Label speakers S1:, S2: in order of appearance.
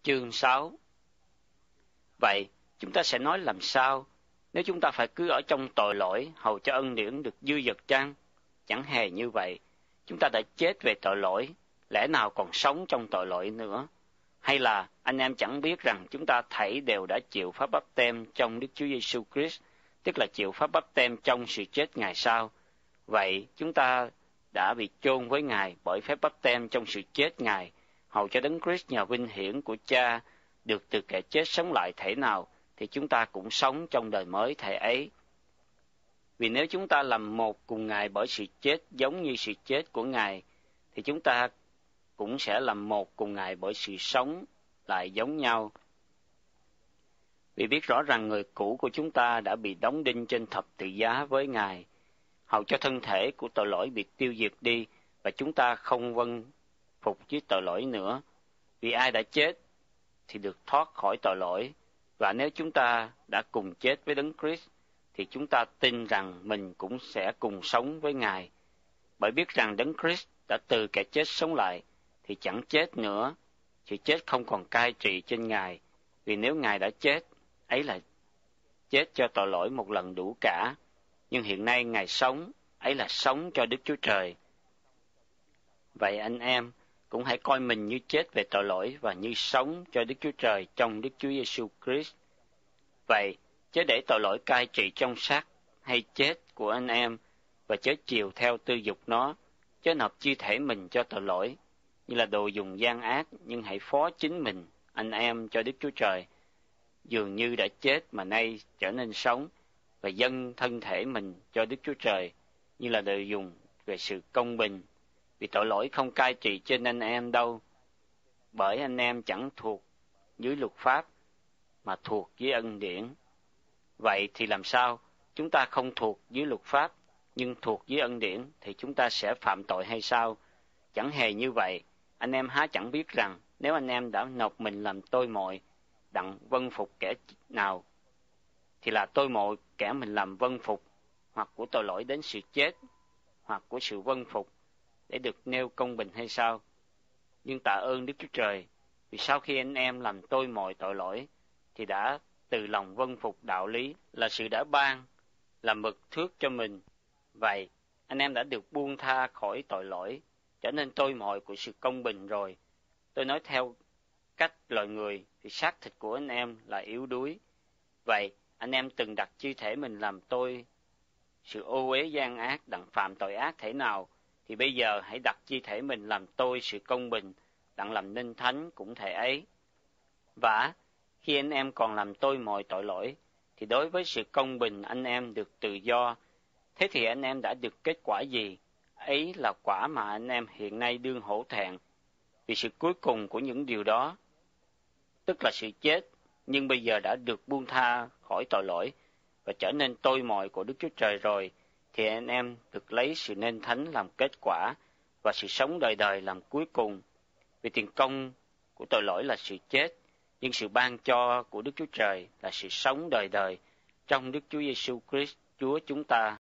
S1: chương 6. Vậy, chúng ta sẽ nói làm sao nếu chúng ta phải cứ ở trong tội lỗi hầu cho ân điển được dư dật chăng? Chẳng hề như vậy. Chúng ta đã chết về tội lỗi, lẽ nào còn sống trong tội lỗi nữa? Hay là anh em chẳng biết rằng chúng ta thảy đều đã chịu phép báp têm trong Đức Chúa Giêsu Christ, tức là chịu phép báp têm trong sự chết Ngài sao? Vậy chúng ta đã bị chôn với Ngài bởi phép báp têm trong sự chết Ngài, hầu cho Đấng Christ nhờ vinh hiển của Cha được từ kẻ chết sống lại thể nào, thì chúng ta cũng sống trong đời mới thể ấy. Vì nếu chúng ta làm một cùng Ngài bởi sự chết giống như sự chết của Ngài, thì chúng ta cũng sẽ làm một cùng Ngài bởi sự sống lại giống nhau. Vì biết rõ rằng người cũ của chúng ta đã bị đóng đinh trên thập tự giá với Ngài, hầu cho thân thể của tội lỗi bị tiêu diệt đi, và chúng ta không vâng phục với tội lỗi nữa. Vì ai đã chết thì được thoát khỏi tội lỗi, và nếu chúng ta đã cùng chết với Đấng Christ, thì chúng ta tin rằng mình cũng sẽ cùng sống với Ngài. Bởi biết rằng Đấng Christ đã từ kẻ chết sống lại, thì chẳng chết nữa, sự chết không còn cai trị trên Ngài. Vì nếu Ngài đã chết, ấy là chết cho tội lỗi một lần đủ cả. Nhưng hiện nay Ngài sống, ấy là sống cho Đức Chúa Trời. Vậy anh em cũng hãy coi mình như chết về tội lỗi và như sống cho Đức Chúa Trời trong Đức Chúa Giêsu Christ. Vậy, chớ để tội lỗi cai trị trong xác hay chết của anh em, và chớ chiều theo tư dục nó, chớ nộp chi thể mình cho tội lỗi, như là đồ dùng gian ác, nhưng hãy phó chính mình, anh em, cho Đức Chúa Trời, dường như đã chết mà nay trở nên sống, và dâng thân thể mình cho Đức Chúa Trời, như là đồ dùng về sự công bình. Vì tội lỗi không cai trị trên anh em đâu, bởi anh em chẳng thuộc dưới luật pháp, mà thuộc dưới ân điển. Vậy thì làm sao? Chúng ta không thuộc dưới luật pháp, nhưng thuộc dưới ân điển, thì chúng ta sẽ phạm tội hay sao? Chẳng hề như vậy. Anh em há chẳng biết rằng, nếu anh em đã nộp mình làm tôi mọi, đặng vâng phục kẻ nào, thì là tôi mọi kẻ mình làm vâng phục, hoặc của tội lỗi đến sự chết, hoặc của sự vâng phục, để được nêu công bình hay sao? Nhưng tạ ơn Đức Chúa Trời, vì sau khi anh em làm tôi mọi tội lỗi, thì đã từ lòng vâng phục đạo lý là sự đã ban, là mực thước cho mình. Vậy, anh em đã được buông tha khỏi tội lỗi, trở nên tôi mọi của sự công bình rồi. Tôi nói theo cách loài người, thì xác thịt của anh em là yếu đuối. Vậy, anh em từng đặt chi thể mình làm tôi sự ô uế gian ác, đặng phạm tội ác thể nào, thì bây giờ hãy đặt chi thể mình làm tôi sự công bình, đặng làm nên thánh cũng thể ấy. Và khi anh em còn làm tôi mọi tội lỗi, thì đối với sự công bình anh em được tự do. Thế thì anh em đã được kết quả gì? Ấy là quả mà anh em hiện nay đương hổ thẹn, vì sự cuối cùng của những điều đó, tức là sự chết, nhưng bây giờ đã được buông tha khỏi tội lỗi, và trở nên tôi mọi của Đức Chúa Trời rồi, thì anh em được lấy sự nên thánh làm kết quả, và sự sống đời đời làm cuối cùng. Vì tiền công của tội lỗi là sự chết, nhưng sự ban cho của Đức Chúa Trời là sự sống đời đời trong Đức Chúa Giêsu Christ Chúa chúng ta.